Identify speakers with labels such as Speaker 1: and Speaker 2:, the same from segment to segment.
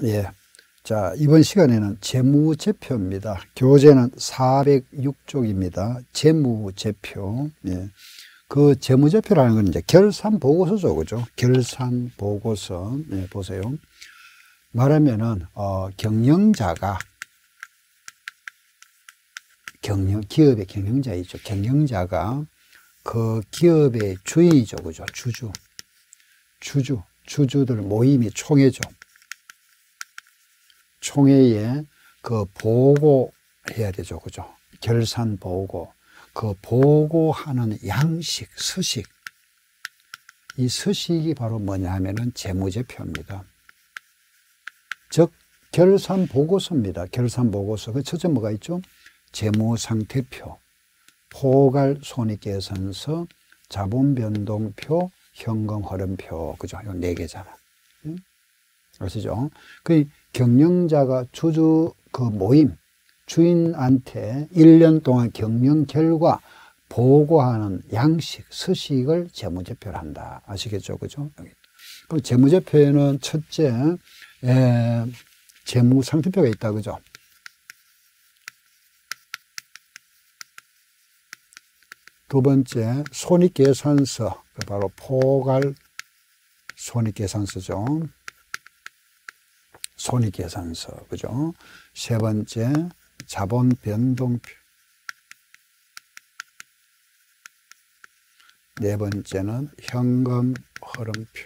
Speaker 1: 예. 자, 이번 시간에는 재무제표입니다. 교재는 406쪽입니다. 재무제표. 예. 그 재무제표라는 건 이제 결산보고서죠. 그죠? 결산보고서. 예, 보세요. 말하면은, 경영자가, 기업의 경영자이죠. 경영자가 그 기업의 주인이죠. 그죠? 주주들 모임이 총회죠. 총회에 그 보고해야 되죠. 그죠? 결산 보고. 그 보고하는 양식, 서식. 이 서식이 바로 뭐냐 하면은 재무제표입니다. 즉, 결산 보고서입니다. 결산 보고서. 그 첫째 뭐가 있죠? 재무상태표, 포괄 손익계산서, 자본변동표, 현금흐름표. 그죠? 이 네 개잖아. 응? 아시죠? 그 경영자가 그 모임, 주인한테 1년 동안 경영 결과 보고하는 양식, 서식을 재무제표를 한다. 아시겠죠? 그죠? 그 재무제표에는 첫째, 재무상태표가 있다. 그죠? 두 번째, 손익계산서. 바로 포괄 손익계산서죠. 손익계산서. 그죠? 세 번째, 자본변동표. 네 번째는 현금흐름표.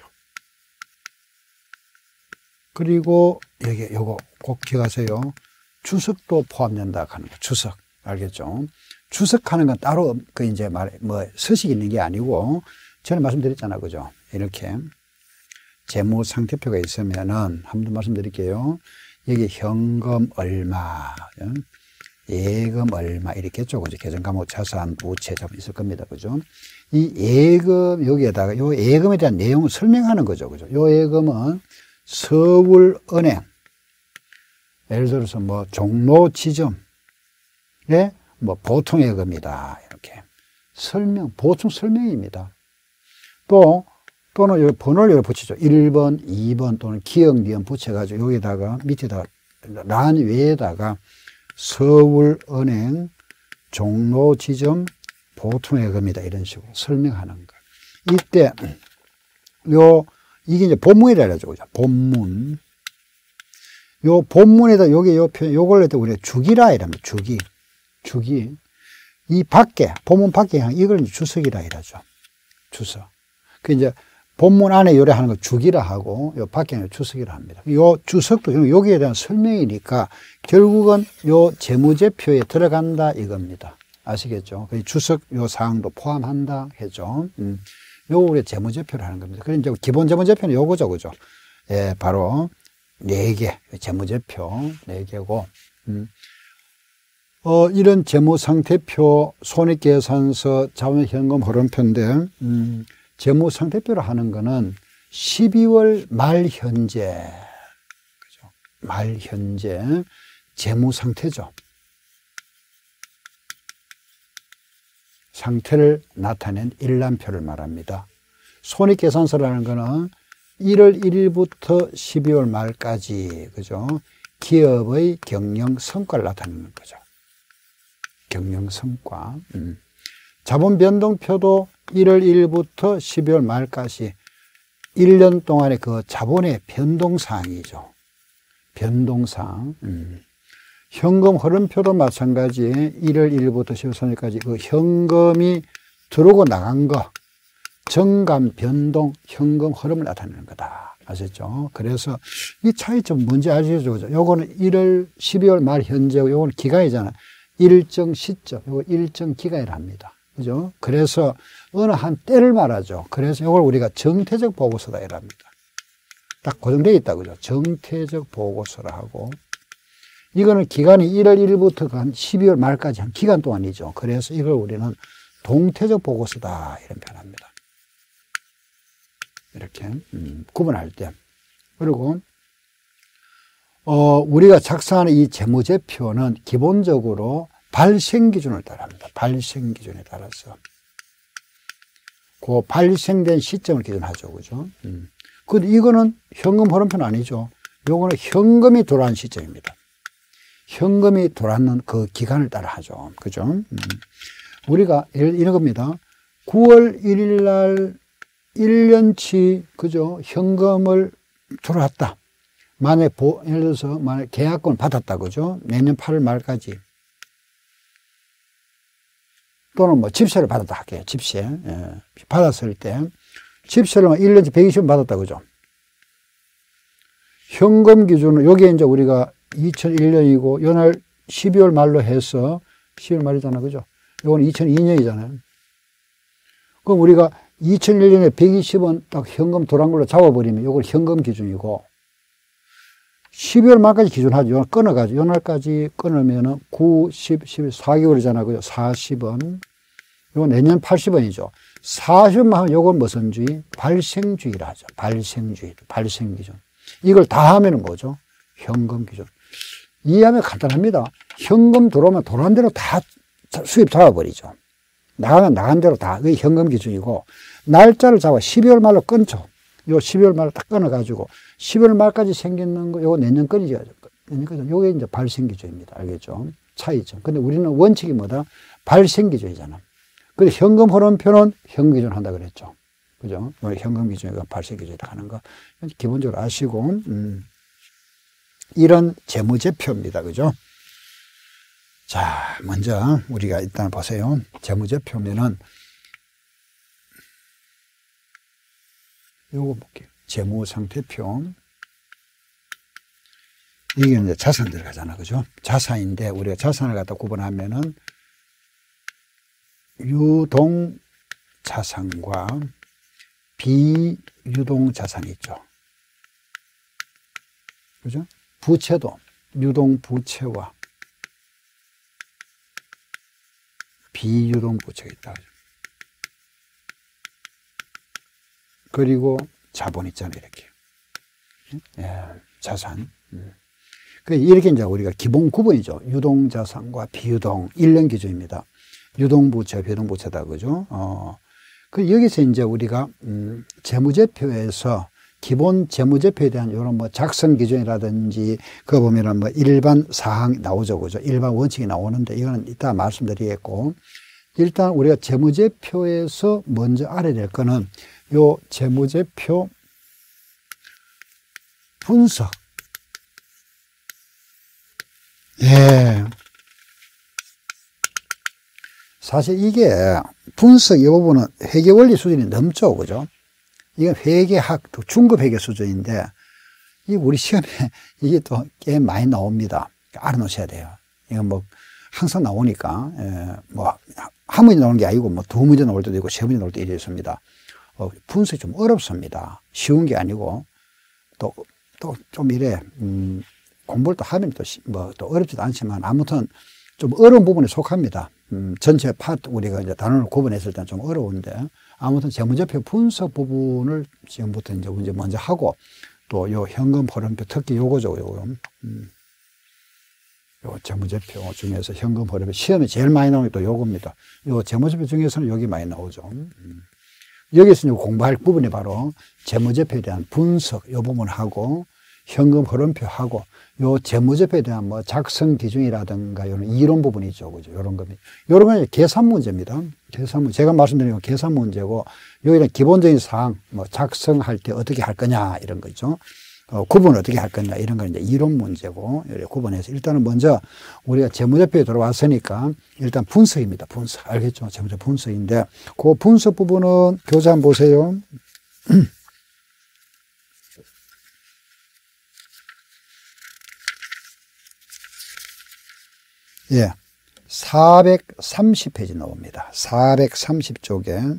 Speaker 1: 그리고 여기 요거 꼭 기억하세요. 주석도 포함된다 하는 거. 주석. 알겠죠? 주석하는 건 따로 이제 서식이 있는 게 아니고 전에 말씀드렸잖아. 그죠? 이렇게 재무 상태표가 있으면은 한번 말씀드릴게요. 여기 현금 얼마, 예금 얼마 이렇게 했죠. 그죠? 계정 감목 자산 부채 자본 있을 겁니다. 그죠? 이 예금 여기에다가 요 예금에 대한 내용을 설명하는 거죠. 그죠? 요 예금은 서울은행 예를 들어서 뭐 종로 지점 뭐 보통 예금이다. 이렇게 보충 설명입니다. 또는 여기 번호를 여기 붙이죠. 1번, 2번 또는 기억, 니은 붙여가지고 여기다가 밑에다가 란 위에다가 서울은행 종로 지점 보통 예금이다. 이런 식으로 설명하는 거. 이때 이게 이제 본문이라 하죠. 본문. 요 본문에다 요걸 우리가 주기라 이랍니다. 주기. 이 밖에, 본문 밖에 이걸 이제 주석이라 이러죠. 주석. 그 이제 본문 안에 요래하는 거 주기라 하고, 요 밖에는 주석이라 합니다. 요 주석도 여기에 대한 설명이니까 결국은 요 재무제표에 들어간다 이겁니다. 아시겠죠? 주석 요 사항도 포함한다 했죠. 요 우리 재무제표를 하는 겁니다. 그래서 이제 기본 재무제표는 요거죠. 그죠? 예, 바로 4개. 재무제표 4개고, 이런 재무상태표, 손익계산서, 자본현금흐름표인데, 재무상태표를 하는 거는 12월 말 현재, 그죠? 말 현재 재무상태죠. 상태를 나타낸 일람표를 말합니다. 손익계산서라는 거는 1월 1일부터 12월 말까지, 그죠? 기업의 경영 성과를 나타내는 거죠. 경영 성과. 자본변동표도 1월 1일부터 12월 말까지 1년 동안의 그 자본의 변동사항이죠. 변동사항. 현금 흐름표도 마찬가지 1월 1일부터 12월 3일까지 그 현금이 들어오고 나간 거, 정감, 변동, 현금 흐름을 나타내는 거다. 아셨죠? 그래서 이 차이점 뭔지 아시죠? 그죠? 요거는 12월 말 현재고 요거는 기간이잖아요. 일정 시점, 요거 일정 기간이라 합니다. 그죠? 그래서 어느 한 때를 말하죠. 그래서 이걸 우리가 정태적 보고서다 이랍니다. 딱 고정되어 있다. 그죠? 정태적 보고서라 하고. 이거는 기간이 1월 1일부터 한 12월 말까지 한 기간 동안이죠. 그래서 이걸 우리는 동태적 보고서다 이런 표현합니다. 이렇게 구분할 때. 그리고 우리가 작성하는 이 재무제표는 기본적으로 발생 기준을 따라합니다. 발생 기준에 따라서. 그 발생된 시점을 기준하죠. 그죠? 근데 이거는 현금 흐름표는 아니죠. 요거는 현금이 들어간 시점입니다. 현금이 들어왔는 그 기간을 따라 하죠. 그죠? 우리가 이런 겁니다. 9월 1일 날 1년치, 그죠? 현금을 들어왔다. 만약에 예를 들어서 만약 계약금을 받았다. 그죠? 내년 8월 말까지. 또는 뭐 집세를 받았다 할게요. 집세. 예. 받았을 때 집세를 1년치 120원 받았다. 그죠? 현금 기준으로 요게 이제 우리가 2001년이고 요날 12월 말로 해서 12월 말이잖아. 그죠? 요건 2002년이잖아요. 그럼 우리가 2001년에 120원 딱 현금 들어간 걸로 잡아버리면 요걸 현금 기준이고 12월 말까지 기준하죠. 요 끊어가지고, 요 날까지 끊으면은 9, 10, 11, 4개월이잖아. 그죠? 40원. 요거 내년 80원이죠. 40원만 하면 요건 무슨 주의? 발생주의라 하죠. 발생주의. 발생기준. 이걸 다 하면은 뭐죠? 현금 기준. 이해하면 간단합니다. 현금 들어오면 들어온 대로 다 수입 잡아버리죠. 나가면 나간 대로 다. 그게 현금 기준이고, 날짜를 잡아 12월 말로 끊죠. 요 12월 말로 딱 끊어가지고 12월 말까지 생기는 거 요거 내년 끊이죠. 요게 이제 발생 기준입니다. 알겠죠? 차이죠. 근데 우리는 원칙이 뭐다? 발생 기준이잖아. 근데 현금 흐름표는 현금 기준 한다 그랬죠. 그죠? 현금 기준이가 발생 기준이다 하는 거 기본적으로 아시고 이런 재무제표입니다. 그죠? 자, 먼저 우리가 일단 보세요. 재무제표면은 요거 볼게요. 재무상태표. 이게 이제 자산 들어가잖아. 그죠? 자산인데, 우리가 자산을 갖다 구분하면은, 유동 자산과 비유동 자산이 있죠. 그죠? 부채도, 유동 부채와 비유동 부채가 있다. 그리고 자본 있잖아요, 이렇게. 예, 자산. 이렇게 이제 우리가 기본 구분이죠. 유동자산과 비유동, 1년 기준입니다. 유동부채, 비유동부채다, 그죠? 여기서 이제 우리가, 재무제표에서 기본 재무제표에 대한 이런 뭐 작성 기준이라든지, 그거 보면은 뭐 일반 사항이 나오죠, 그죠? 일반 원칙이 나오는데, 이거는 이따 말씀드리겠고, 일단 우리가 재무제표에서 먼저 알아야 될 거는 요 재무제표 분석. 예. 사실 이게 분석 이 부분은 회계원리 수준이 넘죠, 그죠? 이건 회계학, 중급 회계 수준인데, 이 우리 시험에 이게 또 꽤 많이 나옵니다. 알아놓으셔야 돼요. 이건 뭐 항상 나오니까, 뭐 한 문제 나오는 게 아니고 뭐 두 문제 나올 때도 있고 세 문제 나올 때도 있습니다. 분석이 좀 어렵습니다. 쉬운 게 아니고 또 좀 이래 공부를 또 하면 또 어렵지도 않지만 아무튼 좀 어려운 부분에 속합니다. 전체 파트 우리가 이제 단원을 구분했을 때는 좀 어려운데 아무튼 재무제표 분석 부분을 지금부터 이제 먼저 하고 또 요 현금 흐름표 특히 요거죠, 요거. 요 재무제표 중에서 현금 흐름표 시험에 제일 많이 나오는 게 또 요겁니다. 요 재무제표 중에서는 여기 많이 나오죠. 여기서 공부할 부분이 바로 재무제표에 대한 분석, 요 부분을 하고, 현금 흐름표하고, 요 재무제표에 대한 뭐 작성 기준이라든가, 요런 이론 부분이죠. 그죠? 요런 겁니다. 요런 건 계산 문제입니다. 계산 문제. 제가 말씀드린 건 계산 문제고, 여기는 기본적인 사항, 뭐 작성할 때 어떻게 할 거냐, 이런 거죠. 구분을 어떻게 할 거냐, 이런 건 이제 이론 문제고, 구분해서 일단은 먼저 우리가 재무제표에 들어왔으니까 일단 분석입니다. 분석. 알겠죠? 재무제표 분석인데, 그 분석 부분은 교재 한번 보세요. 예. 430페이지 나옵니다. 430쪽에.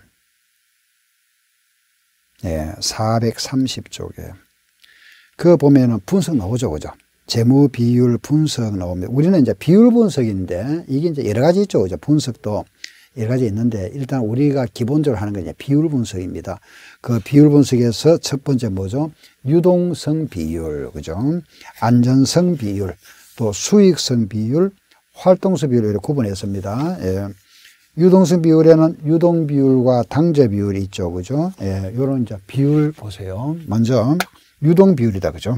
Speaker 1: 예, 430쪽에. 그거 보면은 분석 나오죠, 그죠? 재무 비율 분석 나옵니다. 우리는 이제 비율 분석인데, 이게 이제 여러 가지 있죠, 그죠? 분석도 여러 가지 있는데, 일단 우리가 기본적으로 하는 건 이제 비율 분석입니다. 그 비율 분석에서 첫 번째 뭐죠? 유동성 비율, 그죠? 안전성 비율, 또 수익성 비율, 활동성 비율 이렇게 구분했습니다. 예. 유동성 비율에는 유동 비율과 당좌 비율이 있죠, 그죠? 예. 요런 이제 비율 보세요. 먼저, 유동 비율이다. 그죠?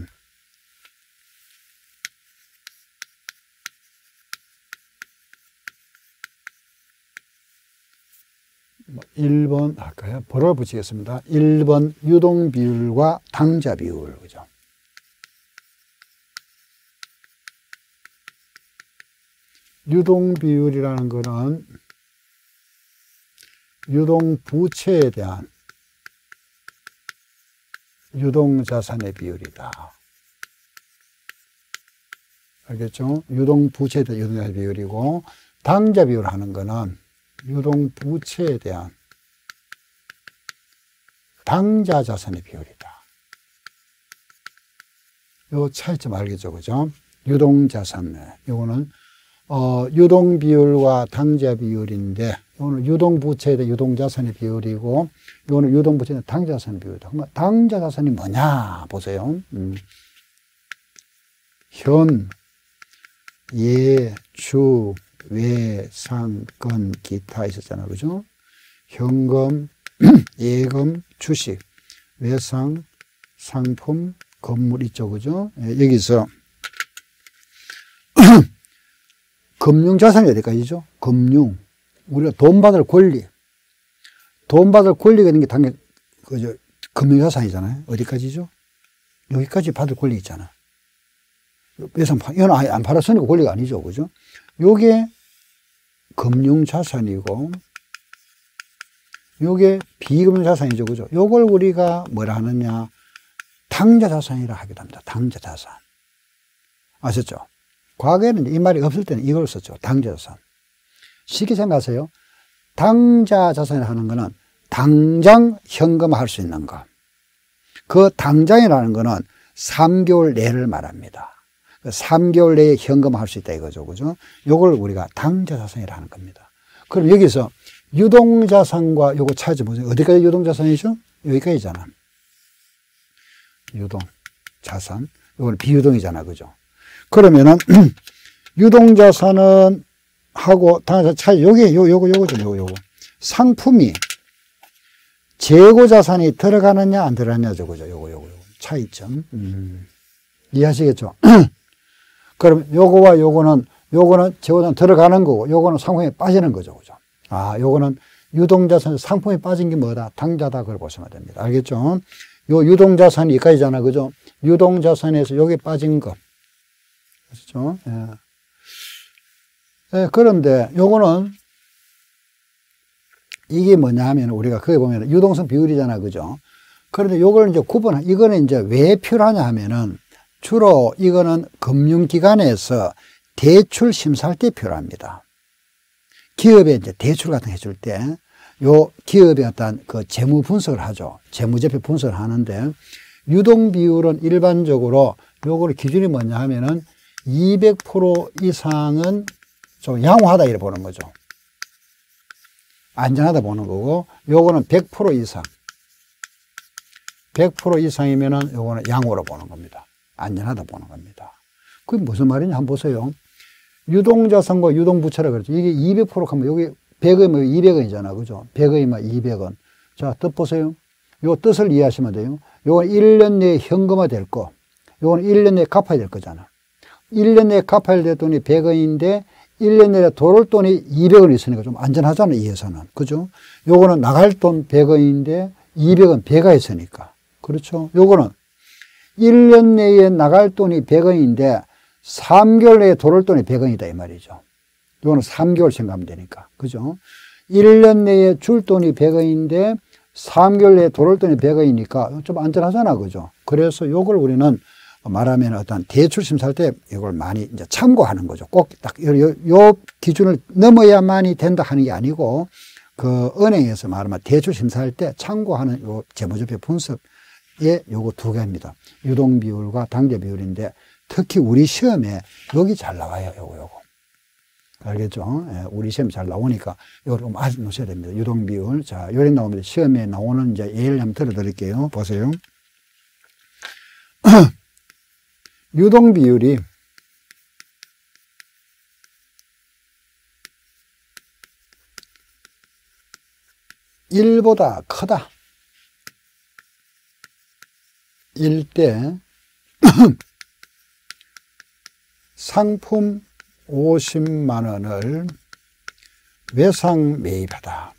Speaker 1: 1번 할까요? 번호를 붙이겠습니다. 1번 유동 비율과 당자 비율. 그죠? 유동 비율이라는 거는 유동 부채에 대한 유동 자산의 비율이다. 알겠죠? 유동 부채에 대한 유동 자산의 비율이고, 당자 비율 하는 거는 유동 부채에 대한 당자 자산의 비율이다. 요 차이점 알겠죠? 그죠? 유동 자산. 요거는 유동 비율과 당자 비율인데, 이거는 유동 부채에 대한 유동 자산의 비율이고, 이거는 유동 부채에 대한 당자 자산의 비율이다. 그러면 당자 자산이 뭐냐 보세요. 현, 예, 주, 외, 상, 건, 기타 있었잖아. 그죠? 현금, 예금, 주식, 외상, 상품, 건물 있죠. 그죠? 여기서 금융자산이 어디까지죠? 금융. 우리가 돈 받을 권리. 돈 받을 권리가 있는 게 당연히, 그죠? 금융자산이잖아요. 어디까지죠? 여기까지 받을 권리 있잖아. 외상, 이건 아예 안 팔았으니까 권리가 아니죠. 그죠? 요게 금융자산이고, 요게 비금융자산이죠. 그죠? 요걸 우리가 뭐라 하느냐? 당자자산이라 하기도 합니다. 당자자산. 아셨죠? 과거에는 이 말이 없을 때는 이걸 썼죠. 당자자산. 쉽게 생각하세요. 당자자산이라 하는 거는 당장 현금화할 수 있는 거. 그 당장이라는 거는 3개월 내를 말합니다. 3개월 내에 현금화할 수 있다 이거죠. 그죠? 요걸 우리가 당자자산이라 하는 겁니다. 그럼 여기서 유동자산과 요거 찾아보세요. 어디까지 유동자산이죠? 여기까지잖아. 유동자산. 요거는 비유동이잖아. 그죠? 그러면은, 유동자산은 하고, 당연히 차이, 요거. 상품이 재고자산이 들어가느냐, 안 들어가느냐죠. 그죠? 요거. 차이점. 이해하시겠죠? 그럼 요거와 요거는 재고자산 들어가는 거고, 요거는 상품에 빠지는 거죠. 그죠? 아, 요거는 유동자산, 상품이 빠진 게 뭐다? 당자다. 그걸 보시면 됩니다. 알겠죠? 요 유동자산이 여기까지잖아. 그죠? 유동자산에서 여기 빠진 거. 그렇죠? 예. 예, 그런데 요거는 이게 뭐냐 하면 우리가 거기 보면 유동성 비율이잖아. 그죠? 그런데 요걸 이제 이거는 이제 왜 필요하냐 하면은 주로 이거는 금융기관에서 대출 심사할 때 필요합니다. 기업에 이제 대출 같은 거 해줄 때 요 기업의 어떤 그 재무 분석을 하죠. 재무제표 분석을 하는데 유동 비율은 일반적으로 요거를 기준이 뭐냐 하면은 200% 이상은 좀 양호하다 이렇게 보는 거죠. 안전하다 보는 거고, 요거는 100% 이상. 100% 이상이면은 요거는 양호로 보는 겁니다. 안전하다 보는 겁니다. 그게 무슨 말이냐 한번 보세요. 유동자산과 유동부채라 그랬죠. 이게 200% 하면 여기 100원이면 200원이잖아. 그죠? 100원이면 200원. 자, 뜻 보세요. 요 뜻을 이해하시면 돼요. 요건 1년 내에 현금화 될 거. 요건 1년 내에 갚아야 될 거잖아. 1년 내에 갚아야 될 돈이 100원인데 1년 내에 돌을 돈이 200원 있으니까 좀 안전하잖아, 이 회사는. 그죠? 요거는 나갈 돈 100원인데 200원 배가 있으니까. 그렇죠? 요거는 1년 내에 나갈 돈이 100원인데 3개월 내에 돌을 돈이 100원이다 이 말이죠. 요거는 3개월 생각하면 되니까. 그죠? 1년 내에 줄 돈이 100원인데 3개월 내에 돌을 돈이 100원이니까 좀 안전하잖아. 그죠? 그래서 요걸 우리는 말하면 어떤 대출 심사할 때 이걸 많이 이제 참고하는 거죠. 꼭 딱 요 기준을 넘어야만이 된다 하는 게 아니고, 그 은행에서 말하면 대출 심사할 때 참고하는 요 재무제표 분석에 요거 두 개입니다. 유동 비율과 당자 비율인데 특히 우리 시험에 여기 잘 나와요. 요거. 알겠죠? 예, 우리 시험에 잘 나오니까 이걸 좀 아주 놓으셔야 됩니다. 유동 비율. 자, 요리 나오면 시험에 나오는 이제 예를 한번 들어드릴게요. 보세요. 유동 비율이 1보다 크다. 일 때 상품 50만 원을 외상 매입하다.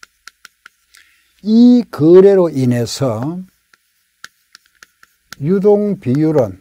Speaker 1: 이 거래로 인해서 유동 비율은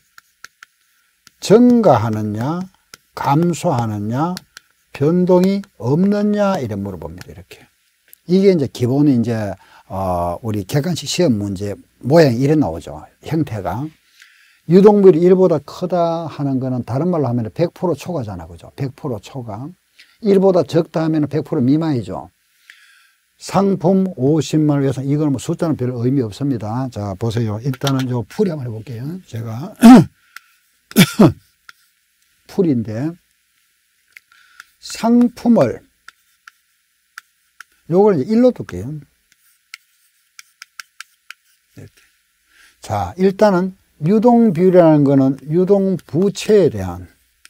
Speaker 1: 증가하느냐, 감소하느냐, 변동이 없느냐, 이래 물어봅니다. 이렇게. 이게 이제 기본이 이제, 우리 객관식 시험 문제 모양이 이래 나오죠. 형태가. 유동비율이 1보다 크다 하는 거는 다른 말로 하면 100% 초과잖아. 그죠? 100% 초과. 1보다 적다 하면 100% 미만이죠. 상품 50만 원 위해서 이거는 뭐 숫자는 별 의미 없습니다. 자, 보세요. 일단은 요 풀이 한번 해볼게요. 제가. 풀인데, 상품을, 요걸 이제 1로 둘게요. 이렇게. 자, 일단은 유동비율이라는 거는 유동부채에 대한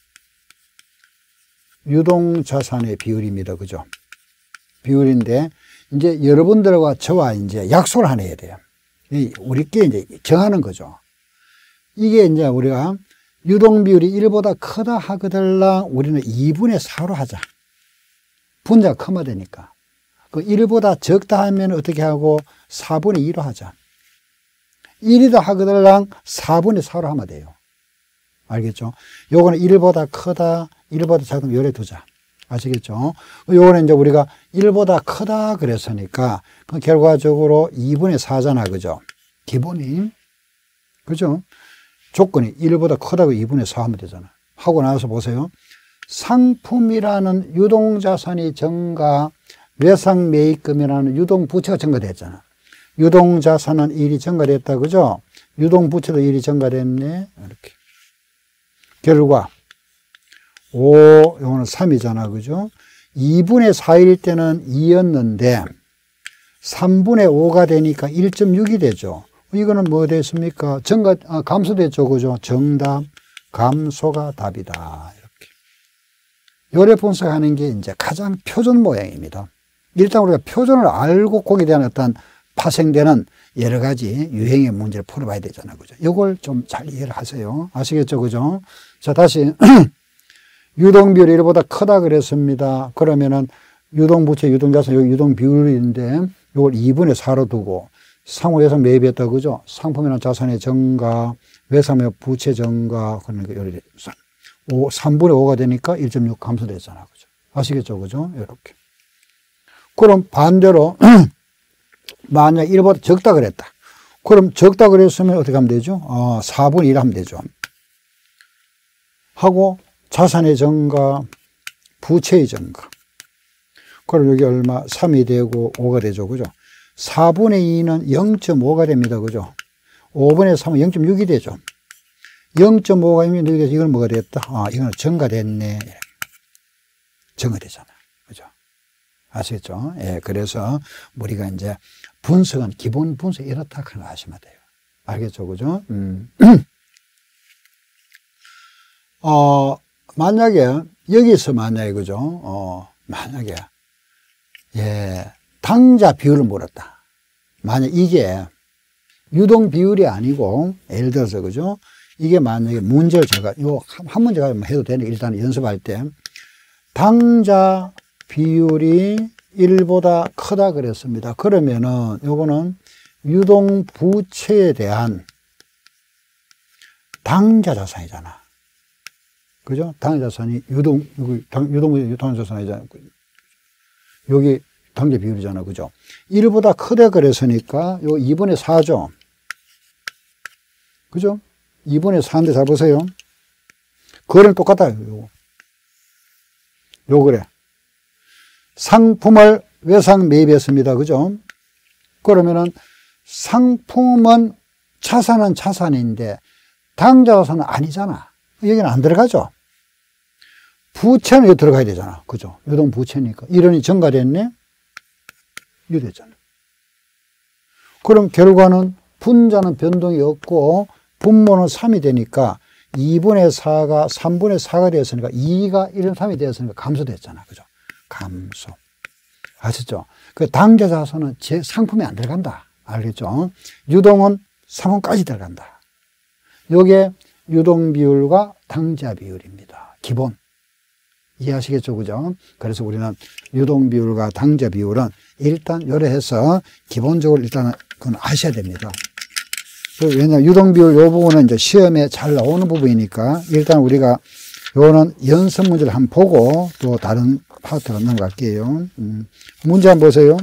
Speaker 1: 유동자산의 비율입니다. 그죠? 비율인데, 이제 여러분들과 저와 이제 약속을 하나 해야 돼요. 우리끼리 이제 정하는 거죠. 이게 이제 우리가 유동비율이 1보다 크다 하거들랑 우리는 2분의 4로 하자. 분자가 커야 되니까. 그 1보다 적다 하면 어떻게 하고 4분의 2로 하자. 1이다 하거들랑 4분의 4로 하면 돼요. 알겠죠? 요거는 1보다 크다, 1보다 작으면 요래 두자. 아시겠죠? 요거는 이제 우리가 1보다 크다 그랬으니까, 그 결과적으로 2분의 4잖아. 그죠? 기본이. 그죠? 조건이 1보다 크다고 2분의 4 하면 되잖아. 하고 나서 보세요. 상품이라는 유동자산이 증가, 외상 매입금이라는 유동부채가 증가됐잖아. 유동자산은 1이 증가됐다. 그죠? 유동부채도 1이 증가됐네. 이렇게. 결과, 5, 요거는 3이잖아. 그죠? 2분의 4일 때는 2였는데, 3분의 5가 되니까 1.6이 되죠. 이거는 뭐 됐습니까? 감소됐죠. 그죠? 정답, 감소가 답이다. 이렇게. 요래 분석하는 게 이제 가장 표준 모양입니다. 일단 우리가 표준을 알고 거기에 대한 어떤 파생되는 여러 가지 유형의 문제를 풀어봐야 되잖아요. 그죠? 이걸 좀 잘 이해를 하세요. 아시겠죠? 그죠? 자, 다시. 유동비율이 1보다 크다 그랬습니다. 그러면은 유동부채, 유동자산, 여기 유동비율인데 이걸 2분의 4로 두고 상호 외상 매입했다. 그죠? 상품이나 자산의 증가, 외상의 부채 증가, 그러니까 3분의 5가 되니까 1.6 감소됐잖아. 그죠? 아시겠죠? 그죠? 이렇게. 그럼 반대로, 만약 1보다 적다 그랬다. 그럼 적다 그랬으면 어떻게 하면 되죠? 4분의 1 하면 되죠. 하고, 자산의 증가, 부채의 증가. 그럼 여기 얼마? 3이 되고 5가 되죠. 그죠? 4분의 2는 0.5가 됩니다. 그죠? 5분의 3은 0.6이 되죠. 0.5가 0.6이 돼서 이건 뭐가 됐다? 이거는 증가됐네. 증가되잖아. 그죠? 아시겠죠? 예, 그래서 우리가 이제 분석은 기본 분석 이렇다 하나 하시면 돼요. 알겠죠? 그죠? 만약에, 여기서 만약에, 그죠? 만약에, 예, 당자 비율을 물었다. 만약 이게 유동 비율이 아니고, 예를 들어서, 그죠? 이게 만약에 문제를 제가, 한 문제가 해도 되네. 일단 연습할 때. 당자 비율이 1보다 크다 그랬습니다. 그러면은, 요거는 유동 부채에 대한 당자 자산이잖아. 그죠? 당자 자산이 유동 자산이잖아. 여기 당자 비율이잖아. 그죠? 1보다 크다 그랬으니까 요 2분의 4죠. 그죠? 2분의 4인데 잘 보세요. 그거랑 똑같아요. 요 그래. 상품을 외상 매입했습니다. 그죠? 그러면은 상품은 자산은 자산인데 당자 자산은 아니잖아. 여기는 안 들어가죠. 부채는 여기 들어가야 되잖아. 그죠? 유동 부채니까. 1원이 증가됐네? 이렇게 됐잖아. 그럼 결과는 분자는 변동이 없고 분모는 3이 되니까 2분의 4가 3분의 4가 되었으니까 2가 1은 3이 되었으니까 감소됐잖아. 그죠? 감소. 아셨죠? 그 당자 자산은 제 상품에 안 들어간다. 알겠죠? 유동은 3원까지 들어간다. 요게 유동비율과 당좌비율입니다. 기본. 이해하시겠죠? 그죠? 그래서 우리는 유동비율과 당좌비율은 일단 요래해서 기본적으로 일단은 그건 아셔야 됩니다. 왜냐하면 유동비율 요 부분은 이제 시험에 잘 나오는 부분이니까 일단 우리가 요거는 연습 문제를 한번 보고 또 다른 파트로 넘어갈게요. 문제 한번 보세요.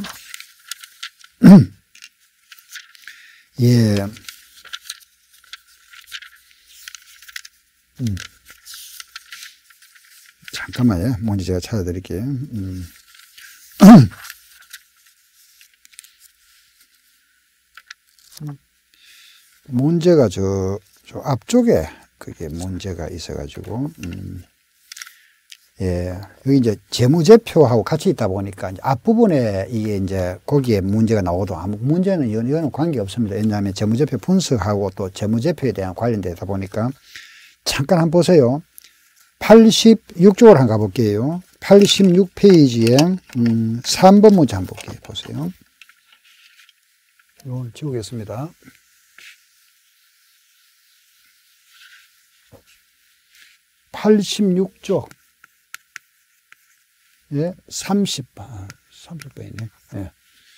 Speaker 1: 예. 잠깐만요. 문제 제가 찾아드릴게요. 문제가 저 앞쪽에 그게 문제가 있어가지고, 예. 여기 이제 재무제표하고 같이 있다 보니까 이제 앞부분에 이게 이제 거기에 문제가 나오도 아무 문제는 이거는 관계 없습니다. 왜냐하면 재무제표 분석하고 또 재무제표에 대한 관련되다 보니까 잠깐 한번 보세요. 86쪽으로 한번 가볼게요. 86페이지에 3번 문제 한번 볼게요. 보세요. 이걸 지우겠습니다. (86쪽) 예, 30번이네. 예.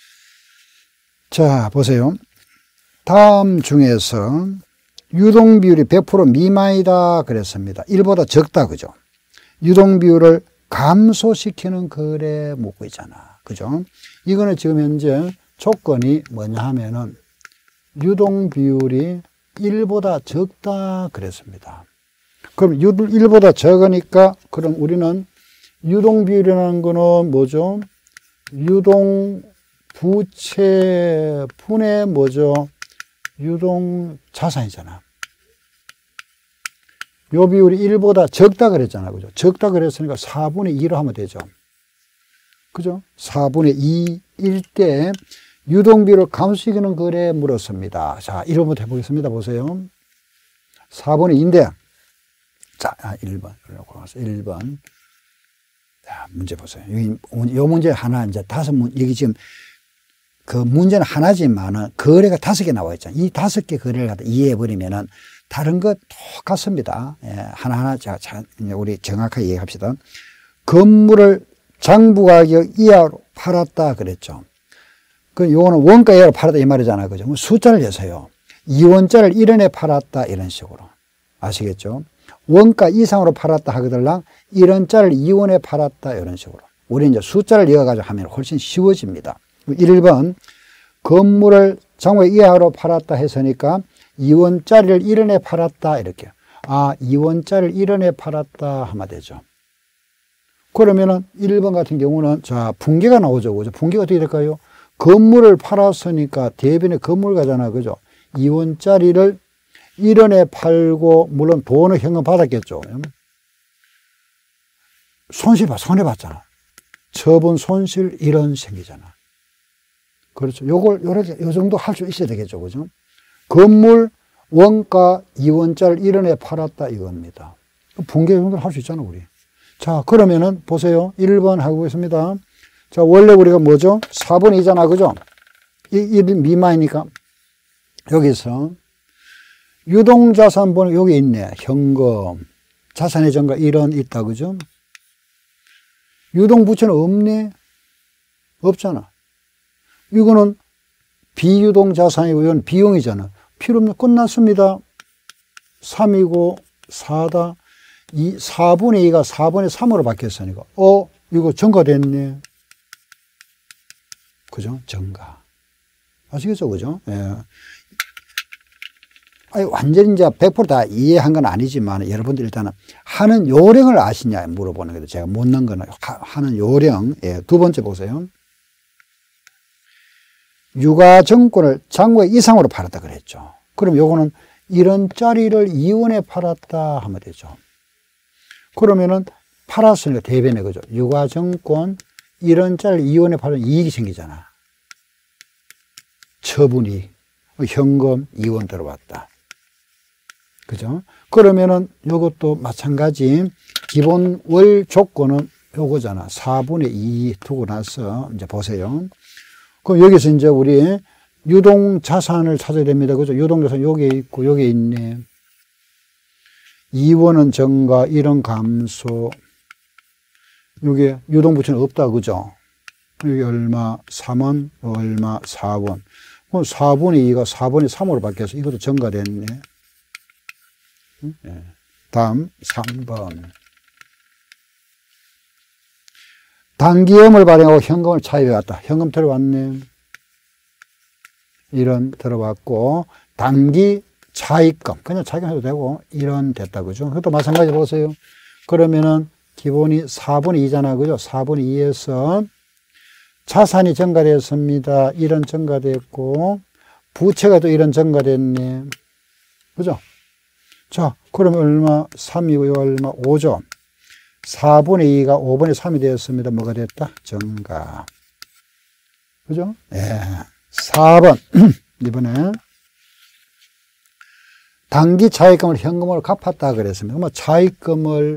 Speaker 1: 자, 보세요. 다음 중에서 유동비율이 100% 미만이다 그랬습니다. 1보다 적다, 그죠? 유동비율을 감소시키는 거래 묻고 있잖아. 그죠? 이거는 지금 현재 조건이 뭐냐 하면은 유동비율이 1보다 적다 그랬습니다. 그럼 1보다 적으니까 그럼 우리는 유동비율이라는 거는 뭐죠? 유동부채 분의 뭐죠? 유동자산이잖아. 요 비율이 1보다 적다 그랬잖아. 그죠? 적다 그랬으니까 4분의 2로 하면 되죠. 그죠? 4분의 2일 때 유동비율을 감소시키는 거래 물었습니다. 자, 1번부터 해보겠습니다. 보세요. 4분의 2인데, 자, 1번. 1번. 자, 문제 보세요. 여기, 요 문제 하나, 이제 5문, 여기 지금, 그 문제는 하나지만은 거래가 5개 나와 있잖아요. 이 5개 거래를 갖다 이해해버리면은 다른 거 똑같습니다. 예, 하나하나 우리 정확하게 이해합시다. 건물을 장부가격 이하로 팔았다 그랬죠. 그 요거는 원가 이하로 팔았다 이 말이잖아요. 그죠? 숫자를 내세요. 2원짜리를 1원에 팔았다 이런 식으로. 아시겠죠? 원가 이상으로 팔았다 하거들랑 1원짜리를 2원에 팔았다 이런 식으로. 우리 이제 숫자를 이어가지고 하면 훨씬 쉬워집니다. 1번 건물을 장부 이하로 팔았다 했으니까 2원짜리를 1원에 팔았다 이렇게. 아, 2원짜리를 1원에 팔았다 하면 되죠. 그러면은 1번 같은 경우는 자, 분계가 나오죠. 그죠? 분계가 어떻게 될까요? 건물을 팔았으니까 대변에 건물 가잖아. 그죠? 2원짜리를 1원에 팔고 물론 돈을 현금 받았겠죠. 손해봤잖아. 처분 손실 1원 생기잖아. 그렇죠. 요렇게, 요 정도 할 수 있어야 되겠죠. 그죠? 건물 원가 2원짜리 1원에 팔았다 이겁니다. 분계 정도를 할 수 있잖아, 우리. 자, 그러면은 보세요. 1번 하고 있습니다. 자, 원래 우리가 뭐죠? 4분의 2잖아. 그죠? 1 미만이니까. 여기서 유동자산 번호 여기 있네. 현금. 자산의 전가 1원 있다. 그죠? 유동부채는 없네? 없잖아. 이거는 비유동자산이고 이건 비용이잖아. 필요 없네. 끝났습니다. 3이고 4다. 4분의 2가 4분의 3으로 바뀌었으니까. 이거 전가됐네. 그죠? 전가. 아시겠죠? 그죠? 예. 아니, 완전히 이제 100%다 이해한 건 아니지만 여러분들 일단은 하는 요령을 아시냐 물어보는 거예요. 제가 묻는 거는 하는 요령. 예. 두 번째 보세요. 유가증권을 장부액 이상으로 팔았다 그랬죠. 그럼 요거는 1원짜리를 2원에 팔았다 하면 되죠. 그러면은 팔았으니까 대변에 그죠. 유가증권 1원짜리 2원에 팔면 이익이 생기잖아. 처분이 현금 2원 들어왔다. 그죠? 그러면은 요것도 마찬가지 기본 월 조건은 요거잖아. 4분의 2 두고 나서 이제 보세요. 그럼 여기서 이제 우리 유동자산을 찾아야 됩니다. 그죠? 유동자산 여기에 있고, 여기에 있네. 2원은 증가, 1은 감소. 여기 유동부채는 없다. 그죠? 여기 얼마, 3원, 얼마, 4원. 4분의 2가 4분의 3으로 바뀌어서 이것도 증가됐네. 네. 다음 3번. 단기음을 발행하고 현금을 차입해 왔다. 현금 들어왔네. 1원 들어왔고, 단기 차입금. 그냥 차입금 해도 되고, 1원 됐다. 그죠? 그것도 마찬가지 보세요. 그러면은 기본이 4분의 2잖아. 그죠? 4분의 2에서 자산이 증가됐습니다. 1원 증가됐고, 부채가 또 1원 증가됐네. 그죠? 자, 그러면 얼마? 3이고, 이거 얼마? 5죠. 4분의 2가 5분의 3이 되었습니다. 뭐가 됐다? 증가. 그죠? 예. 4번. 이번에 단기 차입금을 현금으로 갚았다 그랬습니다. 그러면 차입금을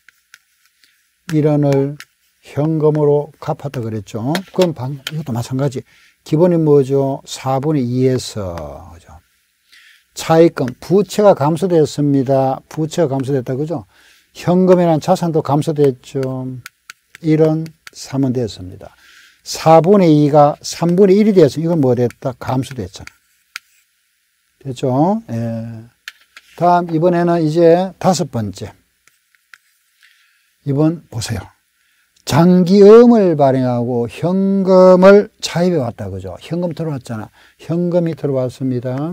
Speaker 1: 1원을 현금으로 갚았다 그랬죠. 그럼 이것도 마찬가지. 기본이 뭐죠? 4분의 2에서 그죠? 차입금 부채가 감소됐습니다. 부채가 감소됐다 그죠? 현금이라는 자산도 감소됐죠. 1원 3원 됐습니다. 4분의 2가 3분의 1이 되었으면 이건 뭐 됐다? 감소됐잖아. 됐죠? 예. 다음 이번에는 이제 5번째. 이번 보세요. 장기음을 발행하고 현금을 차입해 왔다. 그죠? 현금 들어왔잖아. 현금이 들어왔습니다.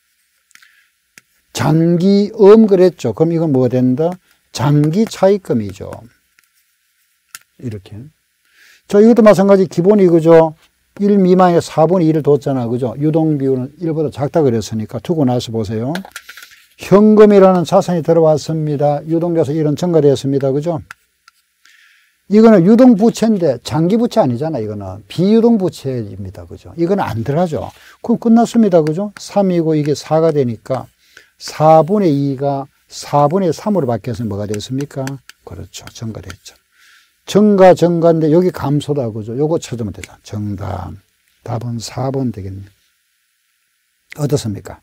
Speaker 1: 장기음 그랬죠. 그럼 이건 뭐가 된다? 장기 차입금이죠. 이렇게. 자, 이것도 마찬가지 기본이 그죠? 1 미만에 4분의 2를 뒀잖아. 그죠? 유동 비율은 1보다 작다 그랬으니까 두고 나서 보세요. 현금이라는 자산이 들어왔습니다. 유동자산 1은 증가되었습니다. 그죠? 이거는 유동부채인데 장기부채 아니잖아. 이거는 비유동부채입니다. 그죠? 이거는 안 들어가죠. 그럼 끝났습니다. 그죠? 3이고 이게 4가 되니까 4분의 2가 4분의 3으로 바뀌어서 뭐가 됐습니까? 그렇죠. 증가됐죠. 증가인데 여기 감소다. 그죠? 요거 찾으면 되잖아. 정답. 답은 4번 되겠네. 어떻습니까?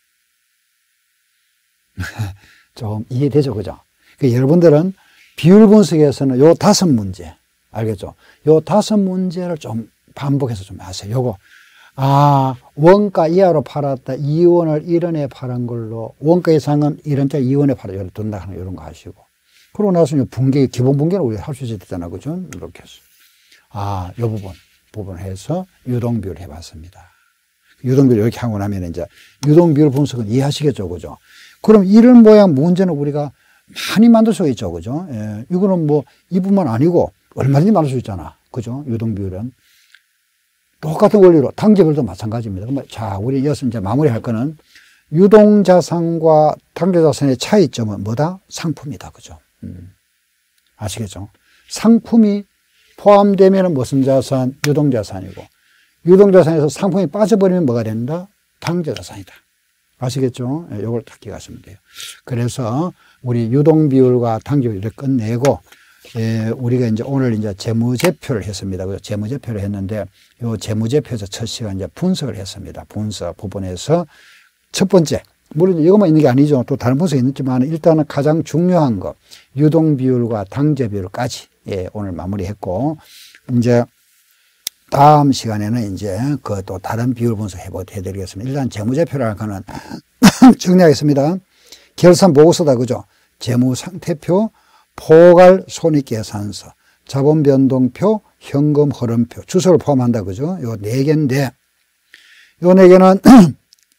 Speaker 1: 좀 이해되죠? 그죠? 그러니까 여러분들은 비율 분석에서는 요 5문제. 알겠죠? 요 5문제를 좀 반복해서 좀 하세요. 요거. 원가 이하로 팔았다. 2원을 1원에 파는 걸로, 원가 이상은 1원짜리 2원에 팔아. 둔다 하는 이런 거 하시고. 그러고 나서 분계, 기본 분계는 우리가 할 수 있어야 되잖아. 그죠? 이렇게 해서. 요 부분 해서 유동비율 해봤습니다. 유동비율 이렇게 하고 나면 이제 유동비율 분석은 이해하시겠죠. 그죠? 그럼 이런 모양 문제는 우리가 많이 만들 수 있죠. 그죠? 예, 이거는 뭐 이뿐만 아니고 얼마든지 만들 수 있잖아. 그죠? 유동비율은. 똑같은 원리로 당좌비율도 마찬가지입니다. 자, 우리 이어서 이제 마무리할 거는 유동자산과 당좌자산의 차이점은 뭐다? 상품이다. 그죠? 아시겠죠? 상품이 포함되면 무슨 자산? 유동자산이고, 유동자산에서 상품이 빠져버리면 뭐가 된다? 당좌자산이다. 아시겠죠? 예, 요걸 딱 기억하시면 돼요. 그래서 우리 유동비율과 당좌비율을 끝내고, 우리가 이제 오늘 이제 재무제표를 했습니다. 그래서 재무제표를 했는데, 요 재무제표에서 첫 시간 이제 분석을 했습니다. 분석 부분에서 첫 번째, 물론 이것만 있는 게 아니죠. 또 다른 분석이 있지만 일단은 가장 중요한 거, 유동비율과 당좌비율까지, 오늘 마무리했고, 이제 다음 시간에는 이제 그 또 다른 비율 분석 해드리겠습니다. 일단 재무제표라는 거는 정리하겠습니다. 결산 보고서다. 그죠? 재무상태표, 포괄 손익계산서, 자본변동표, 현금 흐름표, 주소를 포함한다. 그죠? 요 4개인데, 요 4개는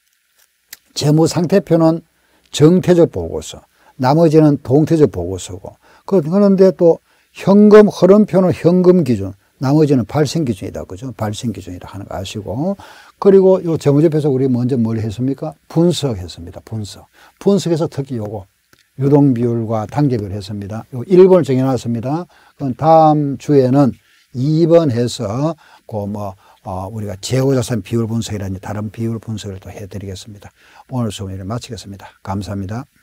Speaker 1: 재무상태표는 정태적 보고서, 나머지는 동태적 보고서고, 그런데 또 현금 흐름표는 현금 기준, 나머지는 발생 기준이다. 그죠? 발생 기준이다 하는 거 아시고, 그리고 요 재무제표에서 우리 먼저 뭘 했습니까? 분석했습니다. 분석에서 특히 요거, 유동비율과 당좌비율 했습니다. 요 1번을 정해놨습니다. 그럼 다음 주에는 2번 해서, 우리가 재고자산 비율 분석이라든지 다른 비율 분석을 또 해드리겠습니다. 오늘 수업을 마치겠습니다. 감사합니다.